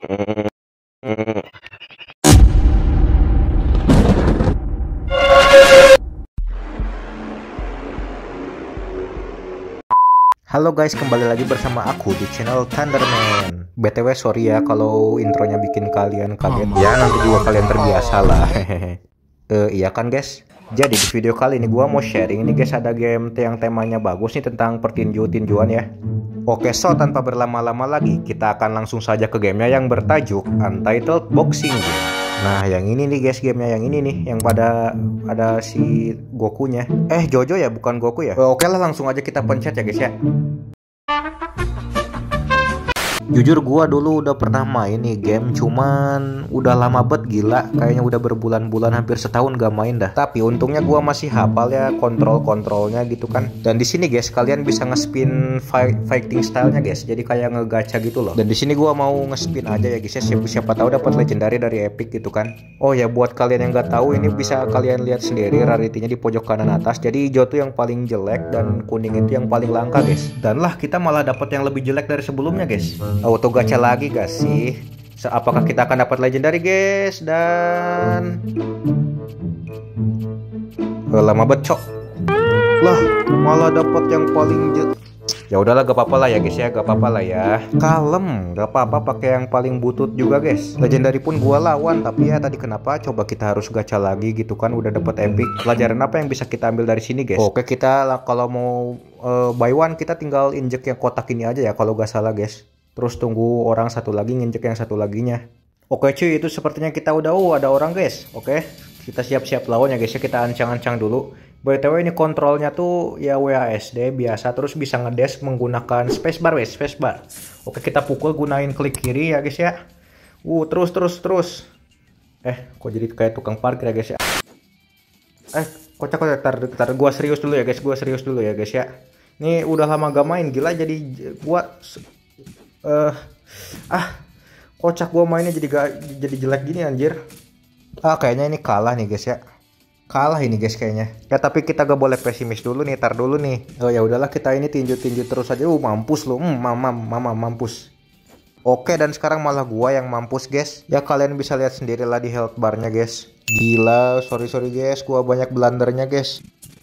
Halo guys, kembali lagi bersama aku di channel Thunderman. BTW sorry ya kalau intronya bikin kalian kaget ya, nanti juga kalian terbiasa lah. Iya kan guys. Jadi di video kali ini gua mau sharing nih guys, ada game yang temanya bagus nih tentang pertinju-tinjuan ya. Oke, so tanpa berlama-lama lagi, kita akan langsung saja ke gamenya yang bertajuk Untitled Boxing Game. Nah, yang ini nih guys, gamenya yang ini nih, yang pada ada si Gokunya. Jojo ya, bukan Goku ya. Oke lah, langsung aja kita pencet ya guys ya. Jujur gua dulu udah pernah main nih game, cuman udah lama banget gila, kayaknya udah berbulan-bulan, hampir setahun gak main dah. Tapi untungnya gua masih hafal ya kontrol-kontrolnya gitu kan. Dan di sini guys kalian bisa ngespin fighting stylenya guys, jadi kayak ngegacha gitu loh. Dan di sini gua mau ngespin aja ya guys ya, siapa tahu dapat legendary dari epic gitu kan. Oh ya, buat kalian yang nggak tahu, ini bisa kalian lihat sendiri rarity-nya di pojok kanan atas. Jadi hijau tuh yang paling jelek dan kuning itu yang paling langka guys. Dan lah kita malah dapat yang lebih jelek dari sebelumnya guys. Auto gacha lagi gak sih? Apakah kita akan dapat legendary guys? Dan lama bet cok. Lah malah dapat yang paling ya udahlah, gak apa-apa lah ya guys ya, gak apa-apa lah ya. Kalem, gak apa-apa pakai yang paling butut juga guys. Legendary pun gua lawan, tapi ya tadi kenapa coba kita harus gacha lagi gitu kan, udah dapat epic. Pelajaran apa yang bisa kita ambil dari sini guys? Oke, kita kalau mau buy one, kita tinggal injek yang kotak ini aja ya kalau gak salah guys. Terus tunggu orang satu lagi nginjek yang satu laginya. Oke cuy, itu sepertinya kita udah ada orang guys. Oke, kita siap-siap lawan ya guys ya, kita ancang-ancang dulu. BTW ini kontrolnya tuh ya WASD biasa, terus bisa ngedash menggunakan spacebar guys, spacebar. Oke, kita pukul gunain klik kiri ya guys ya. Terus. Kok jadi kayak tukang parkir ya guys ya. Kocak, tar gua serius dulu ya guys, ya. Ini udah lama gak main, gila, jadi gua kocak gua mainnya jadi jelek gini anjir. Kayaknya ini kalah nih guys ya. Kalah ini guys kayaknya. Ya tapi kita gak boleh pesimis dulu nih, tar dulu nih. Oh ya udahlah, kita ini tinju terus aja. Mampus lo. Mampus. Oke, dan sekarang malah gua yang mampus guys. Ya kalian bisa lihat sendiri lah di health barnya guys. Gila, sorry guys, gua banyak blundernya guys.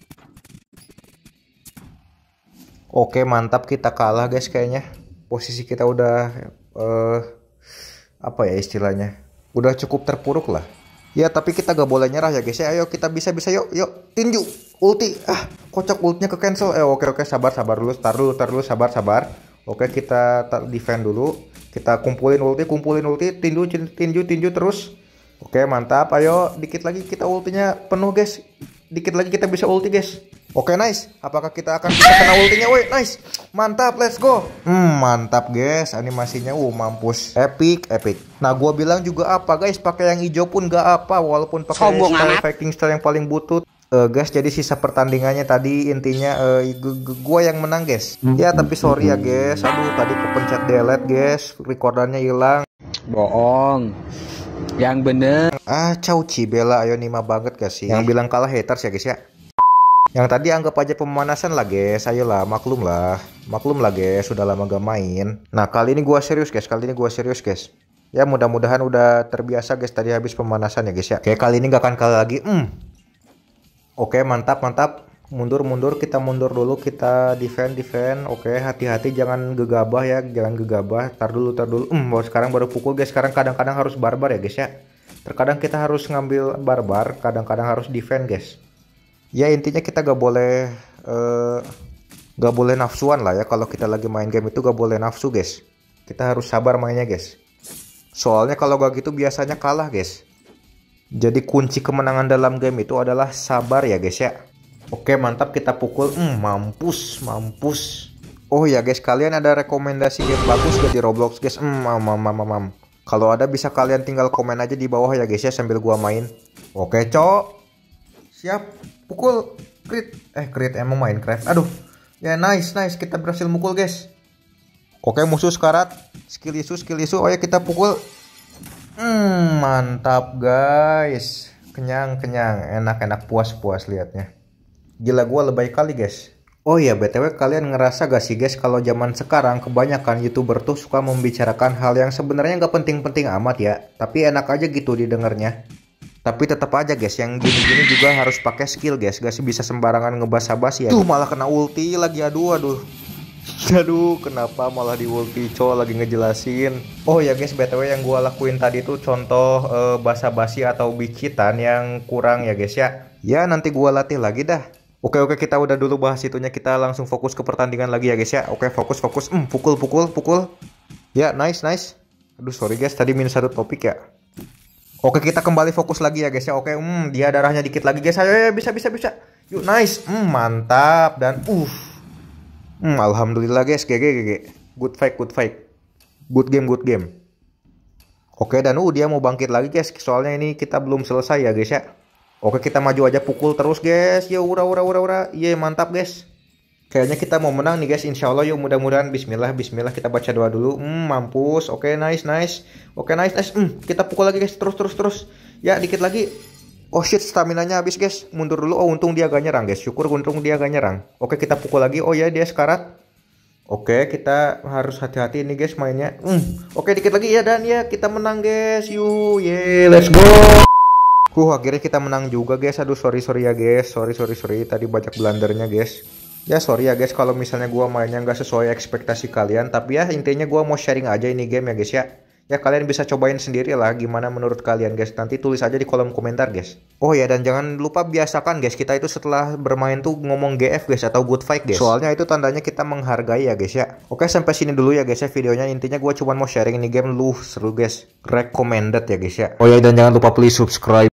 Oke, mantap, kita kalah guys kayaknya. Posisi kita udah apa ya istilahnya, udah cukup terpuruk lah. Ya tapi kita gak boleh nyerah ya guys ya. Ayo kita bisa yuk tinju ulti. Kocak ultinya ke cancel. Oke, sabar dulu, tar dulu, sabar. Oke, kita defend dulu. Kita kumpulin ulti, tinju terus. Oke, mantap. Ayo dikit lagi kita ultinya penuh guys. Dikit lagi kita bisa ulti guys. Oke, nice. Apakah kita akan bisa kena ultinya? Woi, nice. Mantap, let's go. Mantap guys, animasinya mampus. Epic. Nah, gua bilang juga apa guys, pakai yang hijau pun gak apa, walaupun pakai fighting style yang paling butut. Guys, jadi sisa pertandingannya tadi intinya gua yang menang guys. Ya, tapi sorry ya guys. Aduh, tadi kepencet delete guys, recordannya hilang. Bohong. Yang bener. Cauci bela, ayo Nima banget gak sih? Yang bilang kalah haters ya guys ya. Yang tadi anggap aja pemanasan lah guys, ayolah maklum lah guys, sudah lama gak main. Nah kali ini gua serius guys, ya mudah-mudahan udah terbiasa guys, tadi habis pemanasan ya guys ya. Oke, kali ini gak akan kalah lagi. Oke, mantap, mundur, kita mundur dulu, kita defend. Oke, hati-hati, jangan gegabah ya, tar dulu. Sekarang baru pukul guys, sekarang kadang-kadang harus barbar ya guys ya. Terkadang kita harus ngambil barbar, kadang-kadang harus defend guys. Ya intinya kita gak boleh nafsuan lah ya. Kalau kita lagi main game itu gak boleh nafsu guys. Kita harus sabar mainnya guys. Soalnya kalau gak gitu biasanya kalah guys. Jadi kunci kemenangan dalam game itu adalah sabar ya guys ya. Oke, mantap, kita pukul. Mampus. Oh ya guys, kalian ada rekomendasi game bagus gak di Roblox guys? Kalau ada bisa kalian tinggal komen aja di bawah ya guys ya, sambil gua main. Oke cok, siap. Pukul crit emang Minecraft. Aduh. Ya nice, kita berhasil mukul guys. Oke, musuh sekarat. Skill isu. Oh ya, kita pukul. Mantap guys. Kenyang. Enak, puas liatnya. Gila, gua lebay kali guys. Oh ya, BTW kalian ngerasa gak sih guys kalau zaman sekarang kebanyakan YouTuber tuh suka membicarakan hal yang sebenarnya nggak penting-penting amat ya, tapi enak aja gitu didengarnya. Tapi tetap aja guys, yang gini-gini juga harus pakai skill guys, gak bisa sembarangan ngebasa-basi ya. Tuh malah kena ulti lagi, aduh. Aduh, kenapa malah di ulti lagi ngejelasin. Oh ya guys, BTW yang gua lakuin tadi tuh contoh basa-basi atau bicitan yang kurang ya guys ya. Ya nanti gua latih lagi dah. Oke, kita udah dulu bahas itunya, kita langsung fokus ke pertandingan lagi ya guys ya. Oke, fokus. Pukul. Ya, nice. Aduh, sorry guys, tadi minus satu topik ya. Oke, kita kembali fokus lagi ya guys ya. Oke, dia darahnya dikit lagi guys. Ayo, bisa. Yuk, nice. Mantap dan alhamdulillah guys, GG. Good fight. Good game. Oke, dan dia mau bangkit lagi guys. Soalnya ini kita belum selesai ya guys ya. Oke, kita maju aja, pukul terus guys. Yo, ura. Iya, mantap guys. Kayaknya kita mau menang nih guys, insya Allah. Yuk, mudah-mudahan. Bismillah. Kita baca doa dulu. Mampus. Oke, nice. Oke, nice. Kita pukul lagi guys, terus. Ya, dikit lagi. Oh shit, staminanya habis guys. Mundur dulu. Oh, untung dia gak nyerang guys. Syukur untung dia gak nyerang. Oke, kita pukul lagi. Oh ya, dia sekarat. Oke, kita harus hati-hati nih guys mainnya. Oke, dikit lagi ya, dan ya kita menang guys. Yuk, let's go. Akhirnya kita menang juga guys. Aduh, sorry ya guys. Sorry. Tadi banyak blendernya guys. Ya sorry ya guys kalau misalnya gua mainnya nggak sesuai ekspektasi kalian. Tapi ya intinya gua mau sharing aja ini game ya guys ya. Ya kalian bisa cobain sendiri lah gimana menurut kalian guys. Nanti tulis aja di kolom komentar guys. Oh ya, dan jangan lupa biasakan guys, kita itu setelah bermain tuh ngomong GF guys atau good fight guys. Soalnya itu tandanya kita menghargai ya guys ya. Oke, sampai sini dulu ya guys ya videonya. Intinya gua cuma mau sharing ini game, seru guys. Recommended ya guys ya. Oh ya, dan jangan lupa please subscribe.